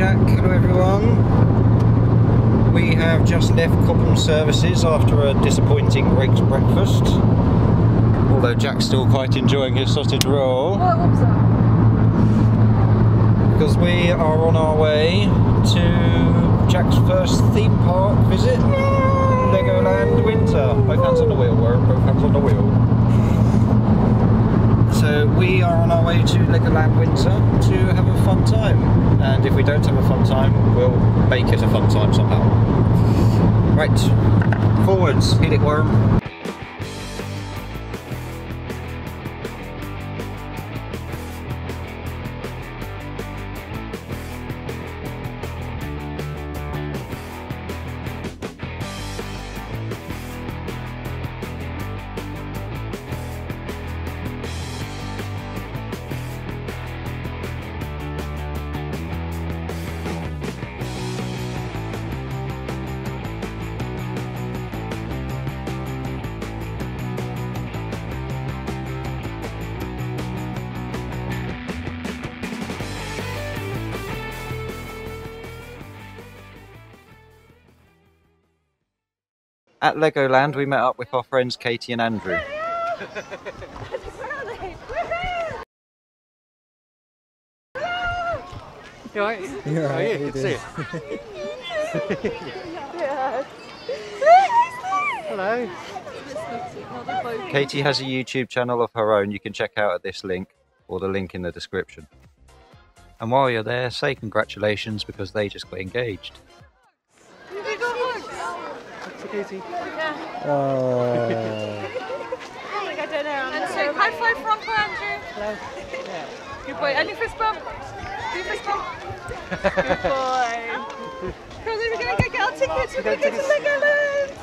Jack. Hello everyone. We have just left Cobham Services after a disappointing Greggs breakfast. Although Jack's still quite enjoying his sausage roll. What was that? Because we are on our way to Jack's first theme park visit. Legoland Winter. Both hands on the wheel, Warren. Both hands on the wheel. So we are on our way to Legoland Winter to have a fun time, and if we don't have a fun time, we'll make it a fun time somehow. Right, forwards, hit it, Worm. At Legoland, we met up with our friends Katie and Andrew. You alright? You're right, yeah, good to see you. Hello. Katie has a YouTube channel of her own you can check out at this link, or the link in the description. And while you're there, say congratulations because they just got engaged. Katie. Yeah. Oh. Like I don't know. And so, high five for Uncle Andrew. Hello. Yeah. Good boy. And your fist bump. Do fist bump. Good boy. Come on, we're going to go get our tickets. We're going to go to Legoland.